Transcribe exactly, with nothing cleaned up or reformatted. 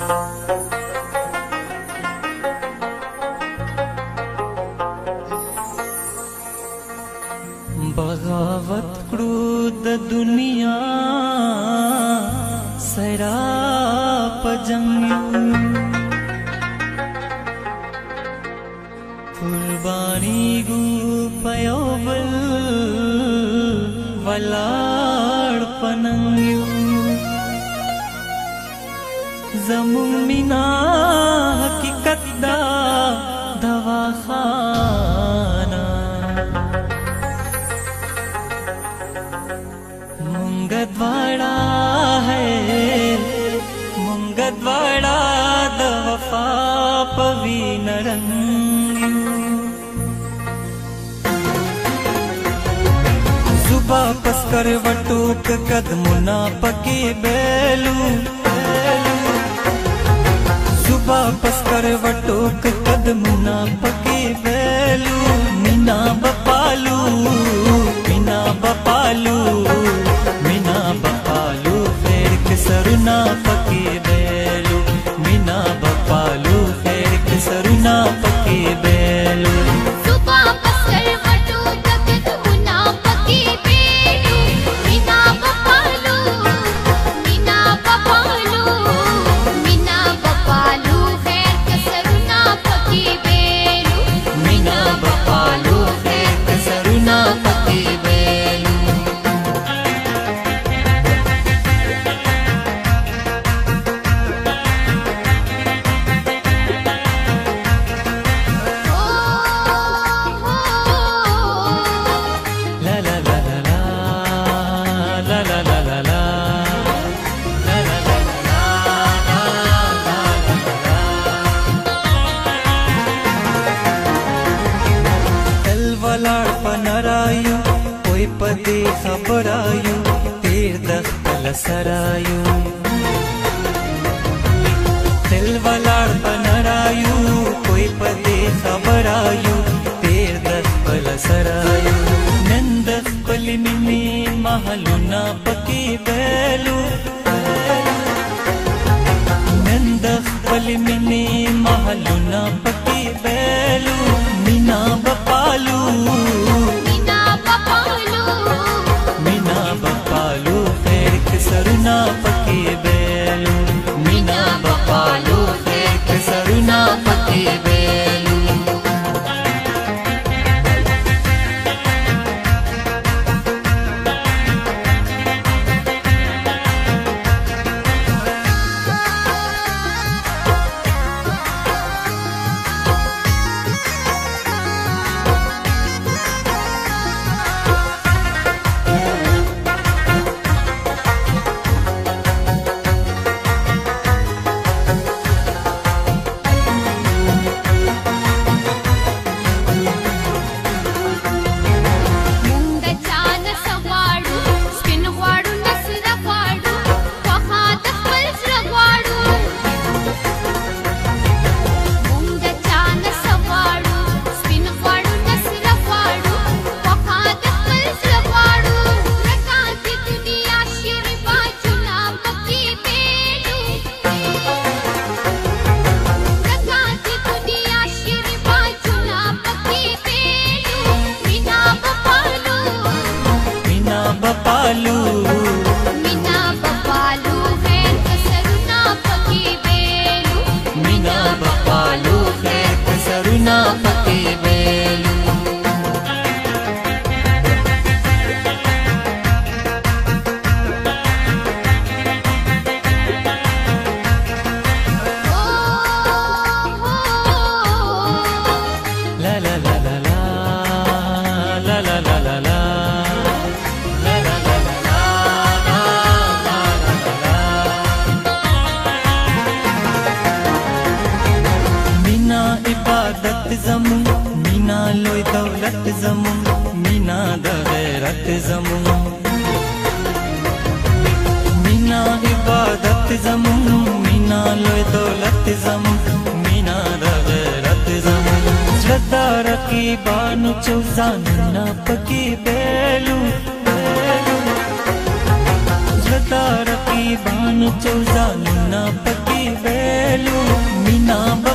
बगावत क्रूद दुनिया सराप जंग कुर्बानी गु पयोबल वलाड़ पनंग जमुन मिना हकीकत दा दवाखाना मुंगदवाड़ा है मुंगदवाड़ा द वफा पवी नरंग सुबह पसकर वटूक कदमुना पके बेलू सुबह पसकर वटूक कदमुना पके बेलू मीना बपालू मीना बपालू मीना बपालू फेर के सरुना पके बेलू मीना बपालू फेर के सरुना पके बेलू पनरायु कोई पदे खबरायु तेर दख्तल सरायु दिल वलाड़ पनरायु कोई पदे खबरायु तेर दख्तल सरायु नंदस पली मिनी महलुना पकी बेलू नंदस पली मिनी महलुना पकी बेलू मीना बपालू मीना बपालू मीना बपालू फेर के सरुना पके बेलू मीना बपालू फेर के सरुना पके बेलू बपालू मीना बपालू फेर के सरुना पके बेलू मीना बपालू फेर के सरुना पके बेलू ला ला ला ला ला ला ला ला ला ला इबादत जमू मीना लोई दौलत जमू मीना द गैरत जमू मीना इबादत जमू मीना लोई दौलत जमू मीना द गैरत जमू जदार की बानु चौजाना पकी बेलू जदार की बानु चौजाना पकी बेलू मीना